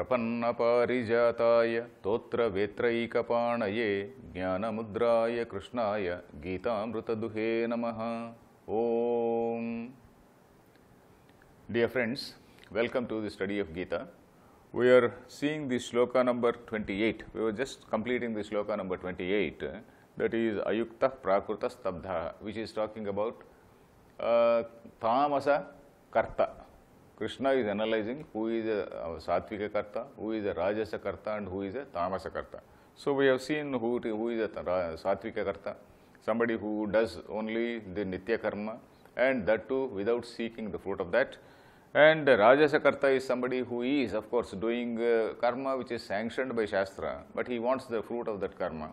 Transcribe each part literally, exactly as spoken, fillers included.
Prapanna Parijataya Totra Vetraikapanaye Jnana Mudraya Krishnaya Gita Amrutaduhe Namaha Om. Dear friends, welcome to the study of Gita. We are seeing the shloka number twenty-eight. We were just completing the shloka number twenty-eight, that is Ayukta Prakruta Stabdha, which is talking about uh, Tamasa Karta. Krishna is analyzing who is a uh, Sattvika Karta, who is a Rajasa Karta, and who is a Tamasa Karta. So we have seen who, who is a Sattvika Karta, somebody who does only the Nitya Karma, and that too without seeking the fruit of that. And Rajasa Karta is somebody who is, of course, doing uh, karma which is sanctioned by Shastra, but he wants the fruit of that karma.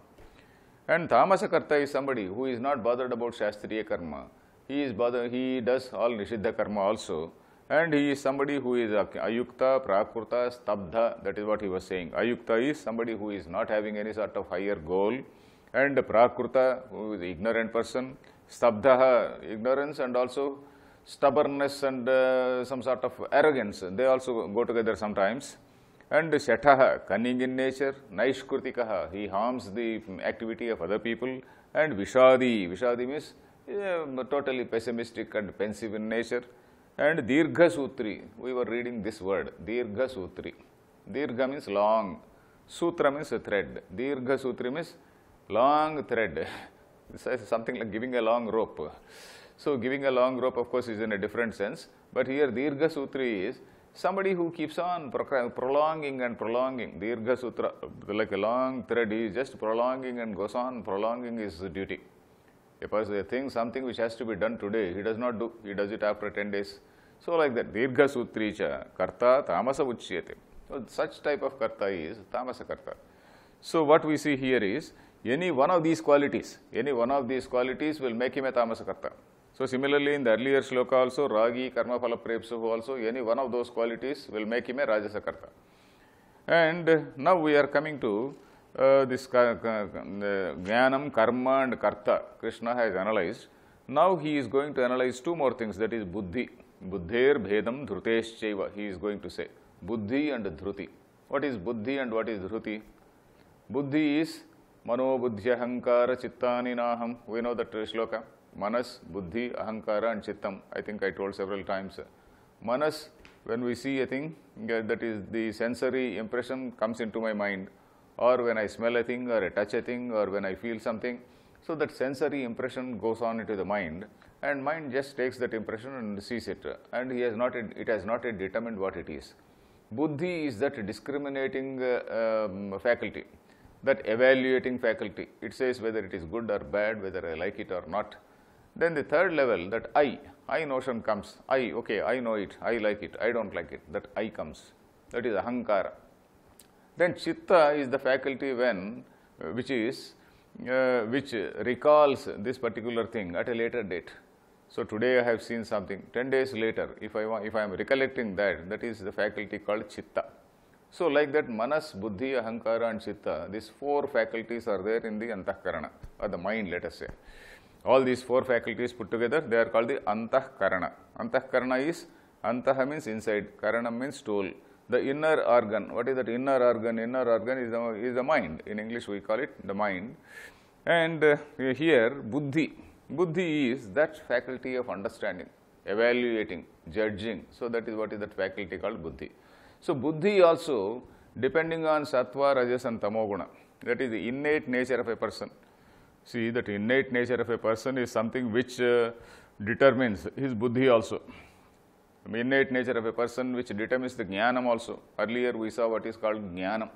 And Tamasa Karta is somebody who is not bothered about Shastriya Karma. He is bothered, he does all Nishiddha Karma also. And he is somebody who is Ayukta, Prakruta, Stabdha, that is what he was saying. Ayukta is somebody who is not having any sort of higher goal. And Prakruta, who is ignorant person. Stabdha, ignorance, and also stubbornness and uh, some sort of arrogance. They also go together sometimes. And Shataha, cunning in nature. Naishkrutikaha, he harms the activity of other people. And Vishadi, Vishadi means yeah, totally pessimistic and pensive in nature. And Dirgha Sutri, we were reading this word, Dirgha Sutri. Dirgha means long, Sutra means a thread. Dirgha Sutri means long thread. This is something like giving a long rope. So giving a long rope, of course, is in a different sense. But here Dirgha Sutri is somebody who keeps on prolonging and prolonging. Dirgha Sutra, like a long thread, he is just prolonging and goes on prolonging his duty. A person, a thing, something which has to be done today, he does not do, he does it after ten days. So like that, Dirgha Sutricha, Karta Tamasa Uchyate. So such type of Karta is Tamasa Karta. So what we see here is, any one of these qualities, any one of these qualities will make him a Tamasa Karta. So similarly in the earlier shloka also, Ragi, Karma Phala Prepsuhu also, any one of those qualities will make him a Rajasa Karta. And now we are coming to Uh, this uh, Jnanam, Karma and Karta, Krishna has analyzed. Now he is going to analyze two more things, that is Buddhi. Buddher Bhedam Dhruteshchaiva, he is going to say. Buddhi and Dhruti. What is Buddhi and what is Dhruti? Buddhi is Mano Buddhi Ahankara Chittani Naham. We know that shloka. Manas, Buddhi, Ahankara and Chittam. I think I told several times. Manas, when we see a thing, that is the sensory impression comes into my mind. Or when I smell a thing, or I touch a thing, or when I feel something. So that sensory impression goes on into the mind, and mind just takes that impression and sees it. And he has not, it has not yet determined what it is. Buddhi is that discriminating uh, um, faculty, that evaluating faculty. It says whether it is good or bad, whether I like it or not. Then the third level, that I, I notion comes. I, okay, I know it, I like it, I don't like it. That I comes. That is Ahankara. Then Chitta is the faculty when, uh, which is, uh, which recalls this particular thing at a later date. So today I have seen something, ten days later, if I want, if I am recollecting that, that is the faculty called Chitta. So like that, Manas, Buddhi, Ahankara and Chitta, these four faculties are there in the Antahkarana, or the mind, let us say. All these four faculties put together, they are called the Antahkarana. Antahkarana is, Antaha means inside, Karanam means tool. The inner organ, what is that inner organ? Inner organ is the, is the mind. In English we call it the mind. And uh, here Buddhi. Buddhi is that faculty of understanding, evaluating, judging. So that is what is that faculty called Buddhi. So Buddhi also, depending on Sattva, Rajas and Tamoguna, that is the innate nature of a person. See, that innate nature of a person is something which uh, determines his Buddhi also. Innate nature of a person which determines the Jnanam also. Earlier we saw what is called Jnanam.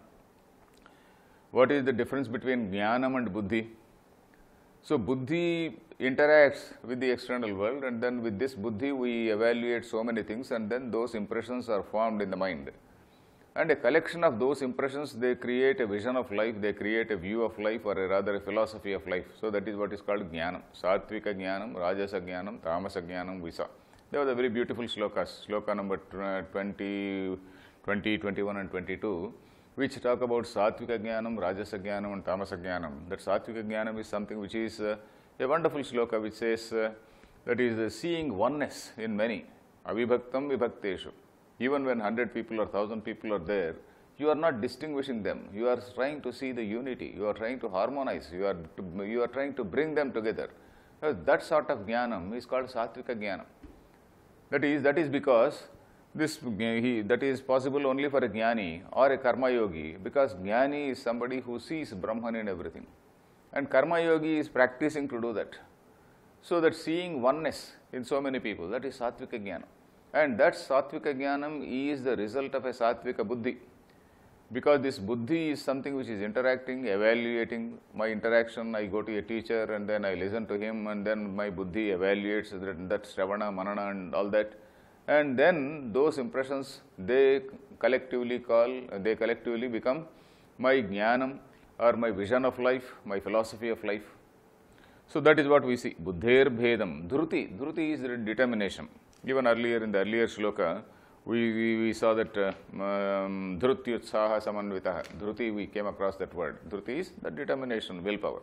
What is the difference between Jnanam and Buddhi? So Buddhi interacts with the external world, and then with this Buddhi we evaluate so many things, and then those impressions are formed in the mind. And a collection of those impressions, they create a vision of life, they create a view of life, or a rather a philosophy of life. So that is what is called Jnanam. Sattvika Jnanam, Rajasa Jnanam, Tamasa Jnanam we saw. There were the very beautiful shlokas, shloka number twenty, twenty, twenty-one and twenty-two, which talk about Sattvika Jnanam, Rajasa Jnanam and Tamasa Jnanam. That Sattvika Jnanam is something which is uh, a wonderful shloka which says uh, that is uh, seeing oneness in many, avibhaktam vibhakteshu. Even when hundred people or thousand people are there, you are not distinguishing them. You are trying to see the unity. You are trying to harmonize. You are, to, you are trying to bring them together. Uh, that sort of jnanam is called sattvika jnanam. That is, that is because this, he, that is possible only for a jnani or a karma yogi, because jnani is somebody who sees Brahman in everything. And karma yogi is practicing to do that. So that seeing oneness in so many people, that is sattvika jnana. And that sattvika jnanam is the result of a sattvika buddhi. Because this buddhi is something which is interacting, evaluating. My interaction, I go to a teacher and then I listen to him, and then my buddhi evaluates that, that Shravana, Manana and all that. And then those impressions, they collectively call, they collectively become my jnanam or my vision of life, my philosophy of life. So that is what we see. Buddher bhedam. Dhruti. Dhruti is the determination. Even earlier in the earlier shloka, we, we, we saw that uh, um, dhrutyutsaha samanvitaha. Dhruti, we came across that word. Dhruti is the determination, willpower.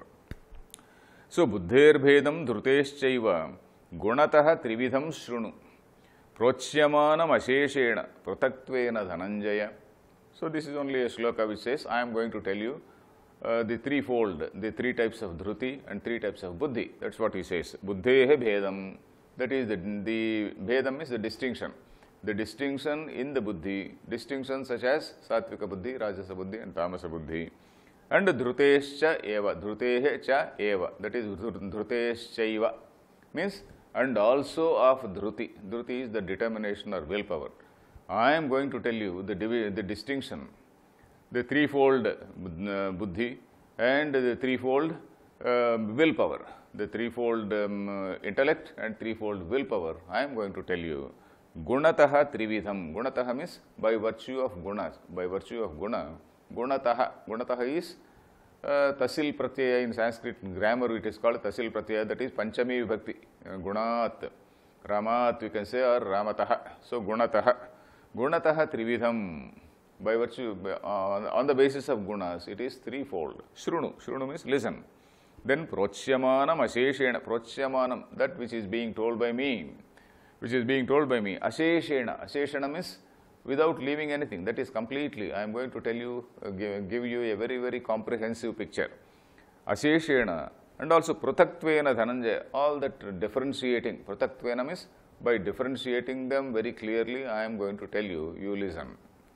So buddher bhedam dhruteshchaiva gunataha trividham shrunu prochyamanam asheshena pratatvena dhananjaya. So this is only a shloka which says, I am going to tell you uh, the threefold, the three types of dhruti and three types of buddhi. That's what he says. Buddhehe bhedam. That is, the, the bhedam is the distinction. The distinction in the buddhi, distinctions such as sattvika buddhi, rajasa buddhi and tamasa buddhi. And dhrutescha eva, dhrutehe cha eva, that is dhruteshchaiva, means and also of dhruti. Dhruti is the determination or willpower. I am going to tell you the, the distinction, the threefold uh, buddhi and the threefold uh, willpower, the threefold um, uh, intellect and threefold willpower. I am going to tell you. Gunataha trividham. Gunataha means by virtue of gunas, by virtue of guna. Gunataha. Gunataha is uh, tasil pratyaya. In Sanskrit grammar it is called tasil pratyaya, that is panchami vibhakti. Uh, gunat, ramat we can say, or ramataha. So gunataha. Gunataha trividham. By virtue, uh, on the basis of gunas, it is threefold. Shrunu. Shrunu means listen. Then prochyamanam asheshena. Prochyamanam, that which is being told by me. Which is being told by me. Asheshena. Asheshena means without leaving anything. That is completely. I am going to tell you, uh, give, give you a very, very comprehensive picture. Asheshena. And also pratatvena dhananjaya. All that differentiating. Pratatvena means by differentiating them very clearly, I am going to tell you, you listen.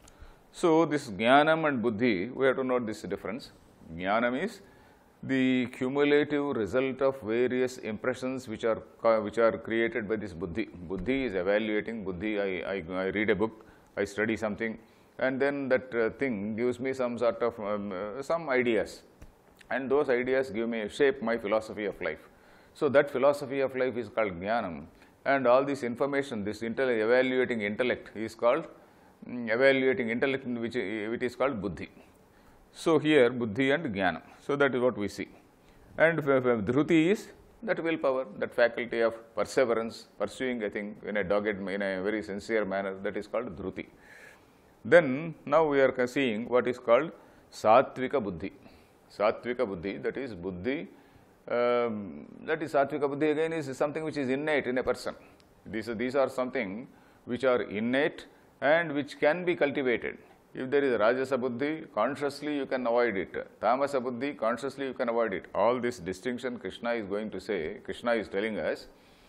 So this jnanam and buddhi, we have to note this difference. Jnanam is the cumulative result of various impressions which are which are created by this buddhi. Buddhi is evaluating. Buddhi, I, I, I read a book, I study something, and then that uh, thing gives me some sort of um, uh, some ideas, and those ideas give me shape my philosophy of life. So that philosophy of life is called jnanam, and all this information, this intellect, evaluating intellect is called um, evaluating intellect, which it is called buddhi. So here buddhi and jnana. So that is what we see. And dhruti is that willpower, that faculty of perseverance, pursuing a thing in a dogged, in a very sincere manner, that is called dhruti. Then now we are seeing what is called sattvika buddhi. Sattvika buddhi, that is buddhi, um, that is sattvika buddhi again is something which is innate in a person. These, these are something which are innate and which can be cultivated. If there is rajasa buddhi, consciously you can avoid it. Tamasa buddhi, consciously you can avoid it. All this distinction Krishna is going to say, Krishna is telling us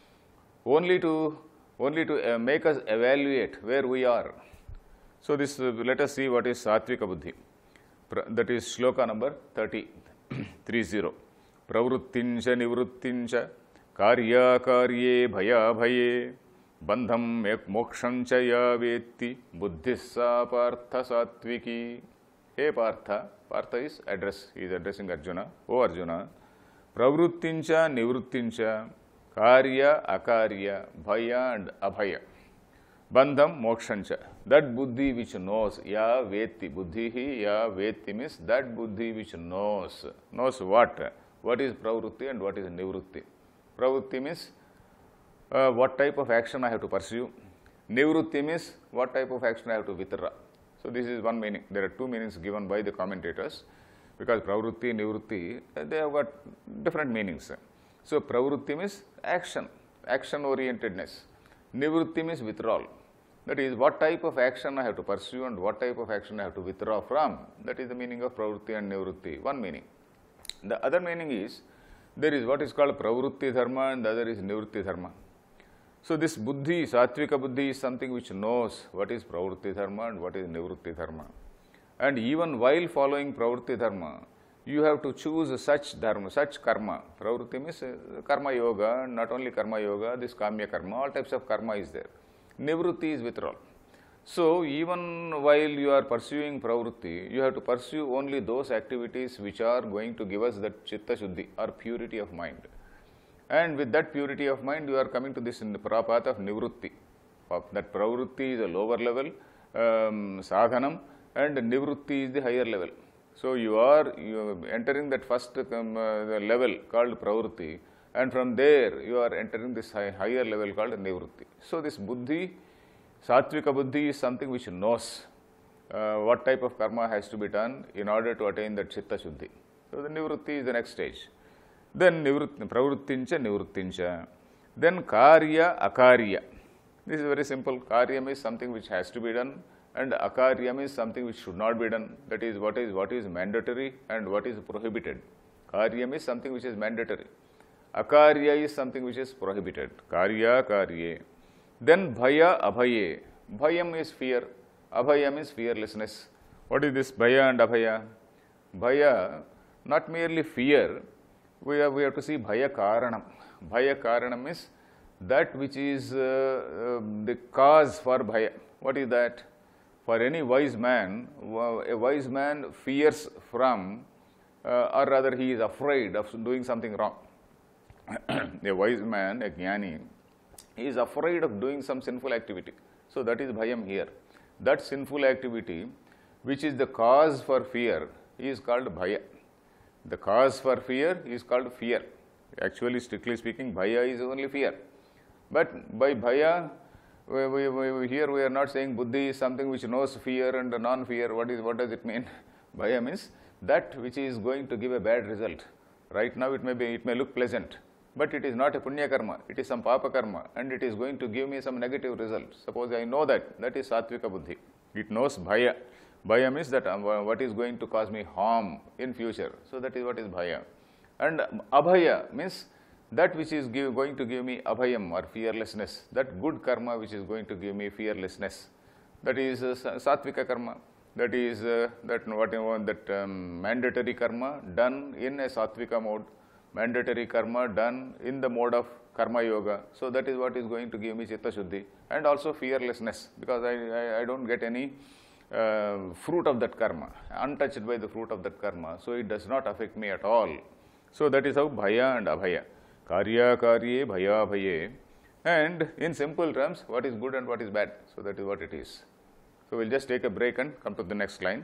only to, only to uh, make us evaluate where we are. So this, uh, let us see what is sattvika buddhi. Pra, that is shloka number thirty, three zero. Pravrittincha nivrittincha karya karye bhaya bhaye bandham mokshancha ya vetti buddhissa partha sattviki. Hey Partha, Partha is address, he is addressing Arjuna. O Arjuna, pravrittincha nivrittincha karya akarya bhaya and abhaya bandham mokshancha. That buddhi which knows, ya vetti, buddhihi ya vetti means that buddhi which knows. Knows what? What is pravritti and what is nivritti? Pravritti means Uh, what type of action I have to pursue. Nivritti means what type of action I have to withdraw. So this is one meaning. There are two meanings given by the commentators, because pravritti, nivritti, uh, they have got different meanings. So pravritti means action, action orientedness. Nivritti means withdrawal. That is, what type of action I have to pursue and what type of action I have to withdraw from. That is the meaning of pravrutti and nivrutti, one meaning. The other meaning is, there is what is called pravrutti dharma and the other is nivrutti dharma. So this buddhi, sattvika buddhi is something which knows what is pravrutti dharma and what is nivrutti dharma. And even while following pravrutti dharma, you have to choose such dharma, such karma. Pravrutti means uh, karma yoga, and not only karma yoga, this kamya karma, all types of karma is there. Nivrutti is withdrawal. So even while you are pursuing pravrutti, you have to pursue only those activities which are going to give us that chitta shuddhi or purity of mind. And with that purity of mind, you are coming to this in the path of nivrutti. That pravrutti is a lower level, um, sadhanam, and nivrutti is the higher level. So you are you are entering that first um, uh, the level called pravrutti, and from there you are entering this high, higher level called nivrutti. So this buddhi, sattvika buddhi is something which knows uh, what type of karma has to be done in order to attain that chitta shuddhi. So the nivrutti is the next stage. Then nivrutti, pravrittincha, nivrittincha. Then karya, akarya. This is very simple. Karyam is something which has to be done, and akaryam is something which should not be done. That is what is what is mandatory and what is prohibited. Karyam is something which is mandatory. Akarya is something which is prohibited. Karya, karye. Then bhaya, abhaye. Bhayam is fear. Abhayam is fearlessness. What is this bhaya and abhaya? Bhaya, not merely fear. We have, we have to see bhaya karanam. Bhaya karanam is that which is uh, uh, the cause for bhaya. What is that? For any wise man, a wise man fears from, uh, or rather he is afraid of doing something wrong. A wise man, a jnani, he is afraid of doing some sinful activity. So that is bhayam here. That sinful activity, which is the cause for fear, is called bhaya. The cause for fear is called fear. Actually, strictly speaking, bhaya is only fear. But by bhaya, we, we, we, here we are not saying buddhi is something which knows fear and non-fear. What is what does it mean? Bhaya means that which is going to give a bad result. Right now it may be it may look pleasant, but it is not a punya karma. It is some papa karma, and it is going to give me some negative result. Suppose I know that, that is sattvika buddhi. It knows bhaya. Bhaya means that um, what is going to cause me harm in future. So that is what is bhaya. And abhaya means that which is give, going to give me abhayam or fearlessness. That good karma which is going to give me fearlessness. That is uh, sattvika karma. That is uh, that whatever that um, mandatory karma done in a sattvika mode. Mandatory karma done in the mode of karma yoga. So that is what is going to give me chitta shuddhi. And also fearlessness, because I, I, I don't get any Uh, fruit of that karma, untouched by the fruit of that karma, so it does not affect me at all. So that is how bhaya and abhaya. Karya, karye, bhaya, bhaye. And in simple terms, what is good and what is bad. So that is what it is. So we'll just take a break and come to the next line.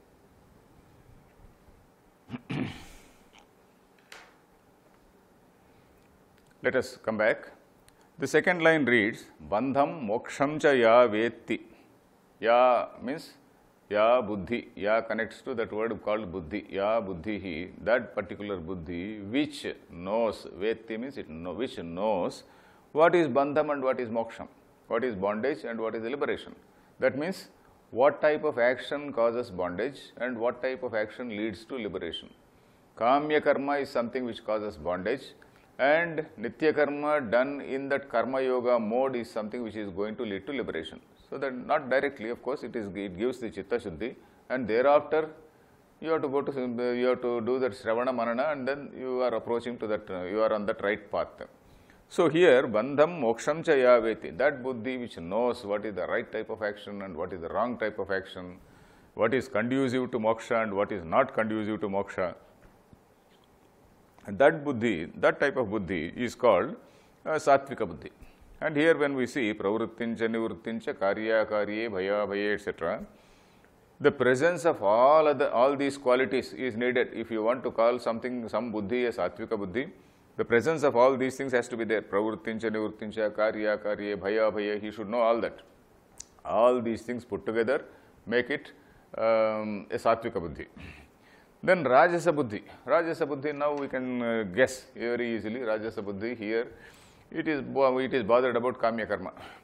Let us come back. The second line reads, Bandham moksham cha ya vetti. Ya means ya buddhi. Ya connects to that word called buddhi. Ya buddhihi, that particular buddhi which knows, vetti means it know, which knows what is bandham and what is moksham, what is bondage and what is liberation. That means what type of action causes bondage and what type of action leads to liberation. Kamya karma is something which causes bondage, and nitya karma done in that karma yoga mode is something which is going to lead to liberation. So that not directly, of course, it is it gives the chitta shuddhi, and thereafter you have to go to you have to do that shravana manana, and then you are approaching to that uh, you are on that right path. So here bandham moksham cha ya veti, that buddhi which knows what is the right type of action and what is the wrong type of action, what is conducive to moksha and what is not conducive to moksha. And that buddhi, that type of buddhi is called uh, sattvika buddhi. And here when we see pravrittincha, nivrittincha, karya, karye, bhaya, bhaye, et cetera, the presence of all other, all these qualities is needed. If you want to call something, some buddhi a sattvika buddhi, the presence of all these things has to be there. Pravrittincha, nivrittincha, karya, karye, bhaya, bhaye, he should know all that. All these things put together make it um, a sattvika buddhi. Then rajasa buddhi. Rajasa buddhi, now we can uh, guess very easily. Rajasa buddhi here, it is it is bothered about kamya karma.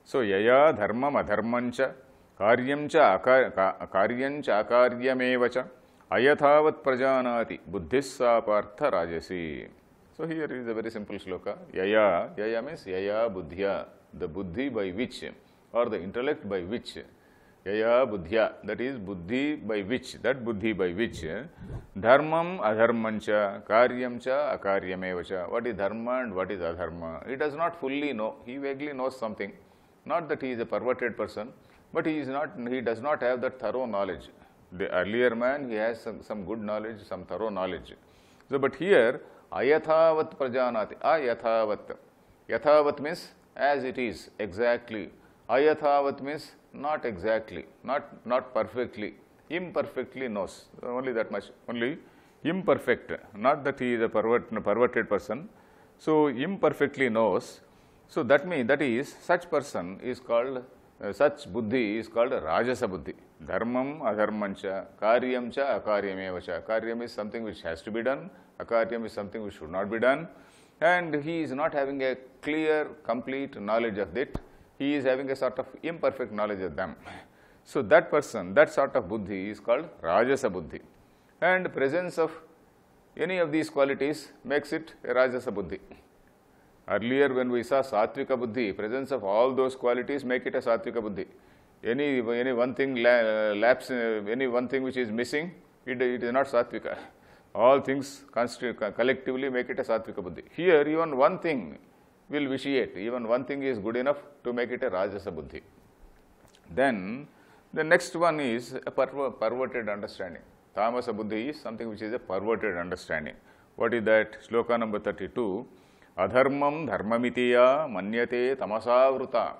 So, yaya dharmam adharmancha karyamcha karyancha akaryamevacha ayathavat prajanati buddhissa partha rajasi. So, here is a very simple shloka. Yaya, yaya means yaya buddhya, the buddhi by which, or the intellect by which, yaya buddhya, that is buddhi by which, that buddhi by which, dharmam adharmancha karyamcha akaryamevacha. What is dharma and what is adharma? He does not fully know. He vaguely knows something. Not that he is a perverted person, but he is not. He does not have that thorough knowledge. The earlier man, he has some, some good knowledge, some thorough knowledge. So, but here, ayathavat prajanati, ayathavat. Yathavat means as it is, exactly. Ayathavat means not exactly, not, not perfectly, imperfectly knows. Only that much, only imperfect, not that he is a pervert, perverted person. So, imperfectly knows. So, that means, that is, such person is called, uh, such buddhi is called rajasa buddhi. Dharmam adharmancha, karyamcha akaryamevacha. Karyam is something which has to be done, akaryam is something which should not be done. And he is not having a clear, complete knowledge of it. He is having a sort of imperfect knowledge of them. So, that person, that sort of buddhi is called rajasa buddhi. And presence of any of these qualities makes it a rajasa buddhi. Earlier when we saw sattvika buddhi, presence of all those qualities make it a sattvika buddhi. Any, any one thing lapse, any one thing which is missing, it, it is not sattvika. All things collectively make it a sattvika buddhi. Here, even one thing will vitiate, even one thing is good enough to make it a rajasa buddhi. Then, the next one is a perver perverted understanding. Tamasa buddhi is something which is a perverted understanding. What is that? Shloka number thirty-two. Adharmam dharmamitiya manyate tamasavruta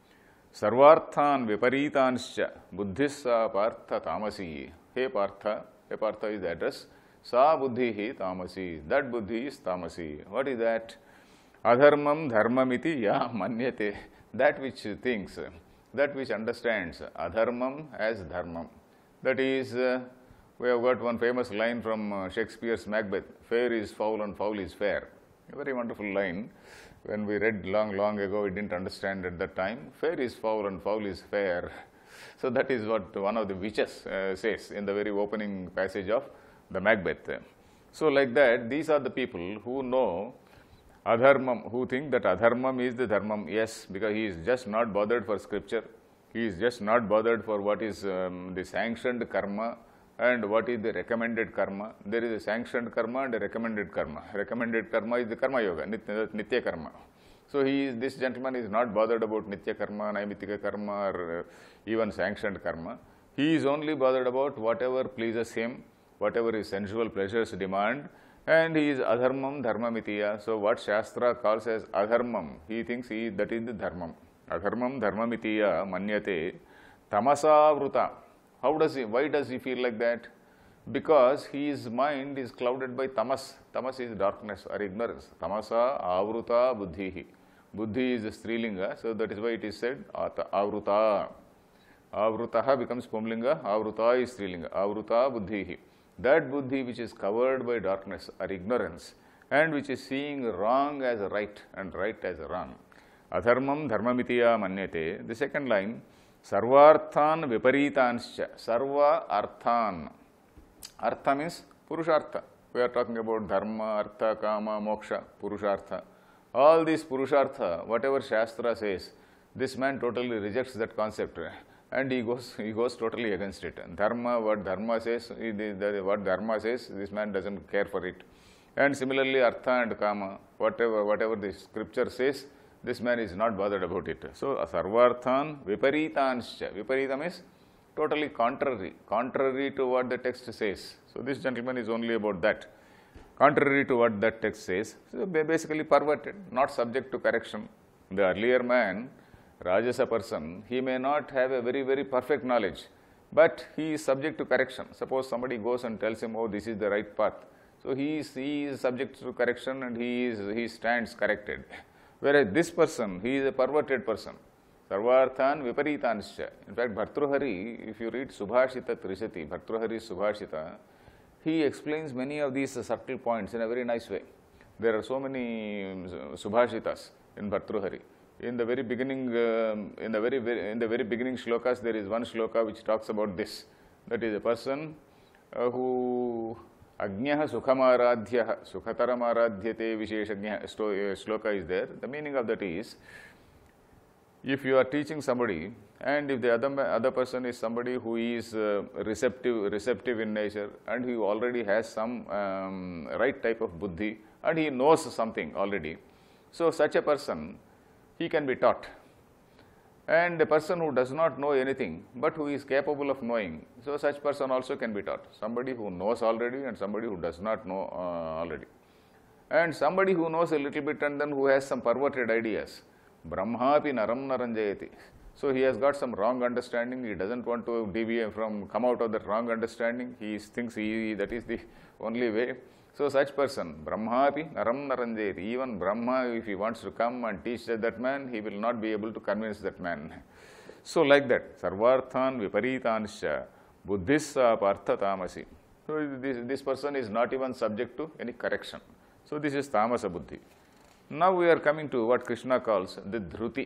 sarvarthan viparitanscha buddhissa partha tamasi. Hey partha, hey partha is the address. Sa buddhi tamasi, that buddhi is tamasi. What is that? Adharmam dharmamiti ya manyate, that which thinks, that which understands adharmam as dharmam. That is, uh, we have got one famous line from uh, Shakespeare's Macbeth, fair is foul and foul is fair. A very wonderful line. When we read long, long ago, we didn't understand at that time. Fair is foul and foul is fair. So that is what one of the witches uh, says in the very opening passage of the Macbeth. So like that, these are the people who know adharmam, who think that adharmam is the dharmam. Yes, because he is just not bothered for scripture. He is just not bothered for what is um, the sanctioned karma and what is the recommended karma. There is a sanctioned karma and a recommended karma. Recommended karma is the karma yoga, nitya, nitya karma. So he is, this gentleman is not bothered about nitya karma, naimitika karma, or uh, even sanctioned karma. He is only bothered about whatever pleases him, whatever his sensual pleasures demand, and he is adharmam dharmamitiya. So what Shastra calls as adharmam, he thinks he, that is the dharmam. Adharmam dharmamitiya manyate tamasavruta. How does he, why does he feel like that? Because his mind is clouded by tamas. Tamas is darkness or ignorance. Tamasa avruta buddhihi. Buddhi is the strilinga, so that is why it is said avruta. Avrutaha becomes pumlinga, avruta is strilinga. Avruta buddhihi. That buddhi which is covered by darkness or ignorance and which is seeing wrong as right and right as wrong. Adharmam dharmamitiya manyate. The second line, sarvarthan viparitanscha. Sarva arthan. Artha means purushartha. We are talking about dharma, artha, kama, moksha, purushartha. All these purushartha, whatever Shastra says, this man totally rejects that concept and he goes, he goes totally against it. Dharma, what dharma says, what dharma says, this man doesn't care for it. And similarly, artha and kama, whatever, whatever the scripture says, this man is not bothered about it. So, sarvarthan viparitanscha. Viparita means totally contrary, contrary to what the text says. So, this gentleman is only about that, contrary to what that text says. So, basically perverted, not subject to correction. The earlier man, Rajasa person, he may not have a very, very perfect knowledge, but he is subject to correction. Suppose somebody goes and tells him, oh, this is the right path. So, he is, he is subject to correction and he, is, he stands corrected. Whereas this person, he is a perverted person. Sarvarthan viparitanscha. In fact, Bhartruhari, if you read Subhashita Trishati, Bhartruhari's Subhashita, he explains many of these subtle points in a very nice way. There are so many Subhashitas in Bhartruhari. in the very beginning, um, in the very, very in the very beginning shlokas, there is one shloka which talks about this. That is a person uh, who Agnyah Sukhamaradhyah Sukhataramadhyate Visheshagnyah shloka is there. The meaning of that is, if you are teaching somebody and if the other, other person is somebody who is uh, receptive, receptive in nature and he already has some um, right type of buddhi and he knows something already, so such a person, he can be taught. And a person who does not know anything but who is capable of knowing, so such person also can be taught. Somebody who knows already and somebody who does not know uh, already. And somebody who knows a little bit and then who has some perverted ideas. Brahmapi naram naranjayati. So he has got some wrong understanding. He doesn't want to deviate from, come out of that wrong understanding. He thinks he, that is the only way. So such person, Brahmapi naram naranjayati. Even Brahma, if he wants to come and teach that man, he will not be able to convince that man. So like that, sarvarthan viparitanscha buddhissa partha tamasi. So this, this person is not even subject to any correction. So this is tamasa buddhi. Now we are coming to what Krishna calls the dhruti.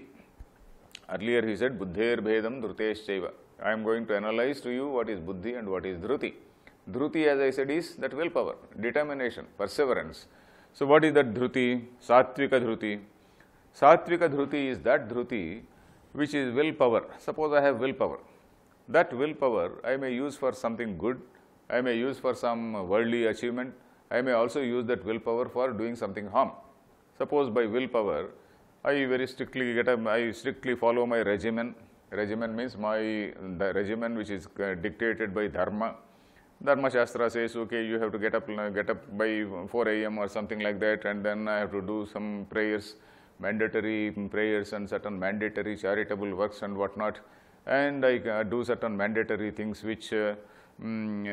Earlier he said, buddher bhedam dhruteshchaiva. I am going to analyze to you what is buddhi and what is dhruti. Dhruti, as I said, is that willpower, determination, perseverance. So what is that dhruti? Sattvika dhruti. Sattvika dhruti is that dhruti which is willpower. Suppose I have willpower. That willpower I may use for something good. I may use for some worldly achievement. I may also use that willpower for doing something harm. Suppose by willpower, I very strictly get up, I strictly follow my regimen. Regimen means my the regimen which is uh, dictated by dharma. Dharma Shastra says, okay, you have to get up, uh, get up by four A M or something like that, and then I have to do some prayers, mandatory prayers and certain mandatory charitable works and whatnot, and I uh, do certain mandatory things which uh, mm,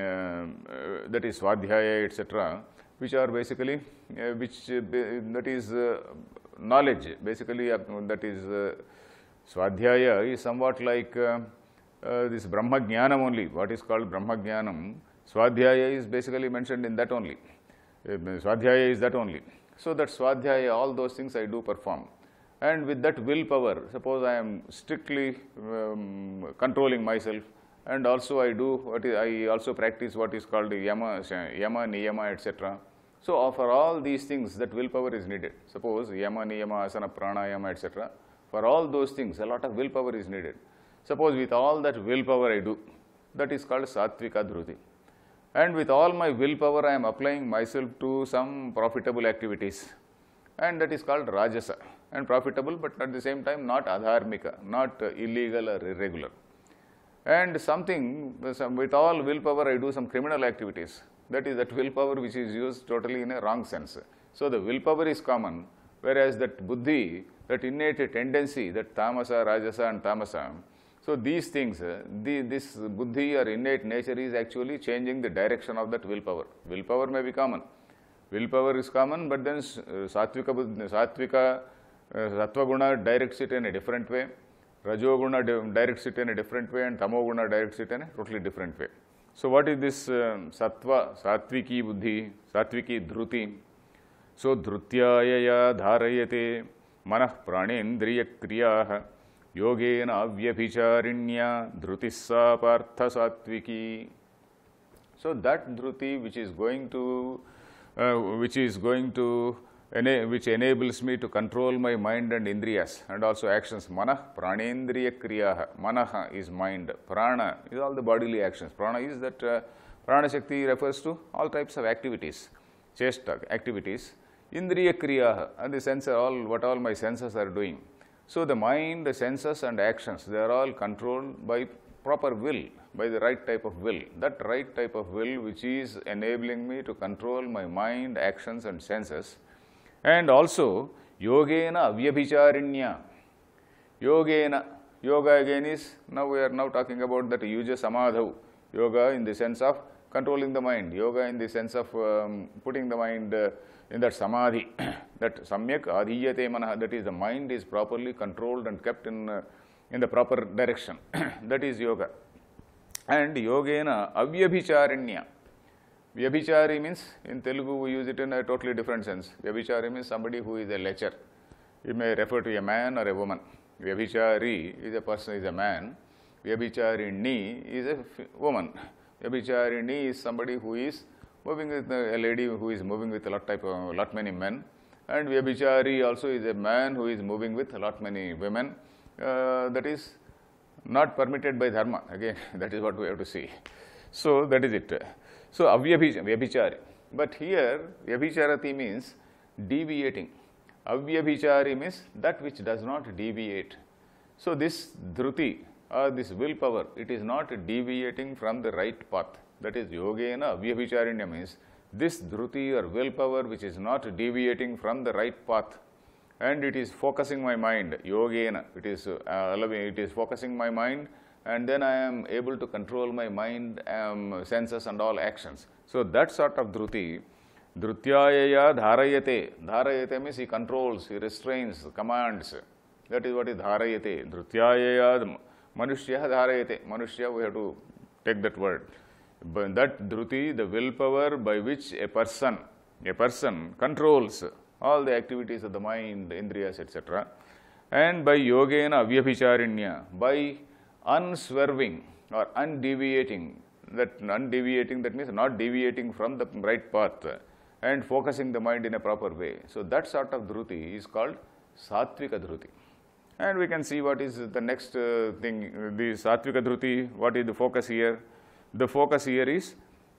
uh, that is Swadhyaya, et cetera, which are basically, uh, which uh, that is uh, knowledge, basically uh, that is uh, Swadhyaya is somewhat like uh, uh, this Brahma Jnanam only, what is called Brahma Jnanam. Swadhyaya is basically mentioned in that only, uh, Swadhyaya is that only. So that Swadhyaya, all those things I do perform. And with that willpower, suppose I am strictly um, controlling myself, and also I do, what is, I also practice what is called Yama, Yama Niyama, et cetera. So for all these things, that willpower is needed. Suppose Yama, Niyama, Asana, Pranayama, et cetera. For all those things, a lot of willpower is needed. Suppose with all that willpower I do, that is called Sattvika Dhruti. And with all my willpower, I am applying myself to some profitable activities. And that is called Rajasa. And profitable, but at the same time not adharmika, not uh, illegal or irregular. And something, with all willpower, I do some criminal activities. That is that willpower which is used totally in a wrong sense. So the willpower is common, whereas that buddhi, that innate tendency, that tamasa, rajasa and tamasa, so these things, the, this buddhi or innate nature is actually changing the direction of that willpower. Willpower may be common. Willpower is common, but then sattvika, sattvika uh, sattva guna directs it in a different way, rajoguna directs it in a different way, and tamoguna directs it in a totally different way. So what is this uh, sattva, sattviki buddhi, sattviki dhruti? So dhrutyaya dharayate manah pranendriya kriyaha yogena avyabhicharinya dhrutissa partha sattviki. So that dhruti which is going to, uh, which is going to, ena which enables me to control my mind and indriyas and also actions. Manah pranendriya kriyaha. Manaha is mind. Prana is all the bodily actions. Prana is that, uh, prana shakti refers to all types of activities, chesta activities. Indriya kriyaha, and the sense, all what all my senses are doing. So the mind, the senses and actions, they are all controlled by proper will, by the right type of will. That right type of will which is enabling me to control my mind, actions and senses. And also, yogena avyabhicharinya. Yogena, yoga again is, now we are now talking about that yuja samadhau. Yoga in the sense of controlling the mind. Yoga in the sense of um, putting the mind uh, in that samadhi, that samyak adhiyate manaha, that is the mind is properly controlled and kept in, uh, in the proper direction. That is yoga. And yogena avyabhicharinya. Vyabhichari means, in Telugu we use it in a totally different sense. Vyabhichari means somebody who is a lecher. You may refer to a man or a woman. Vyabhichari is a person, is a man. Vyabhicharini is a woman. Vyabhicharini is somebody who is moving with a lady who is moving with a lot type of lot many men, and Vyabhichari also is a man who is moving with a lot many women. Uh, that is not permitted by dharma. Again, that is what we have to see. So that is it. So avyabhichari. But here vyabhicharati means deviating. Avyabhichari means that which does not deviate. So this dhruti or this willpower, it is not deviating from the right path. That is yogena avyabhicharinya means this dhruti or willpower which is not deviating from the right path, and it is focusing my mind, yogena, it is uh, allowing, it is focusing my mind, and then I am able to control my mind, um, senses and all actions. So that sort of dhruti, dhrutyayaya dharayate, dharayate means he controls, he restrains, commands. That is what is dharayate, dhrutyayaya manushya dharayate, manushya we have to take that word. But that dhruti, the willpower by which a person, a person controls all the activities of the mind, the indriyas, et cetera. And by yogena avyabhicharinya, by unswerving or undeviating, that undeviating, that means not deviating from the right path and focusing the mind in a proper way. So that sort of dhruti is called sattvika dhruti. And we can see what is the next uh, thing, the sattvika dhruti, what is the focus here? The focus here is,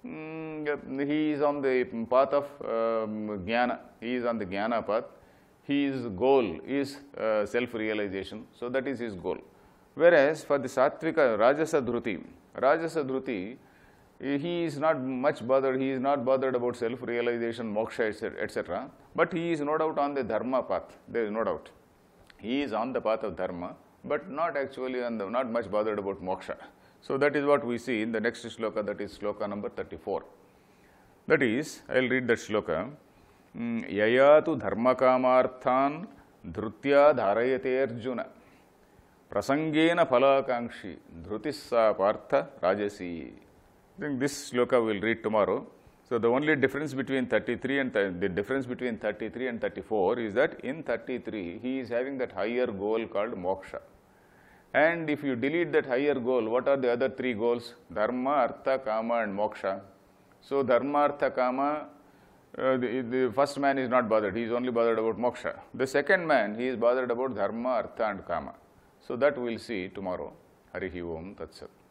mm, he is on the path of um, jnana, he is on the jnana path. His goal is uh, self-realization, so that is his goal. Whereas for the sattvika rajasa dhruti, rajasa dhruti, he is not much bothered, he is not bothered about self-realization, moksha, et cetera. But he is no doubt on the dharma path, there is no doubt. He is on the path of dharma, but not actually on the, not much bothered about moksha. So that is what we see in the next shloka, that is shloka number thirty-four. That is, I will read that shloka. Yayatu dharmakamarthan dhrutya dharayate arjuna prasangena phalakankshi dhrutissa partha rajasi. I think this shloka we will read tomorrow. So the only difference between thirty-three and th the difference between thirty-three and thirty-four is that in thirty-three he is having that higher goal called moksha. And if you delete that higher goal, what are the other three goals? Dharma, artha, kama and moksha. So dharma, artha, kama, uh, the, the first man is not bothered, he is only bothered about moksha. The second man, he is bothered about dharma, artha and kama. So that we will see tomorrow. Harihi Om Tat Sat.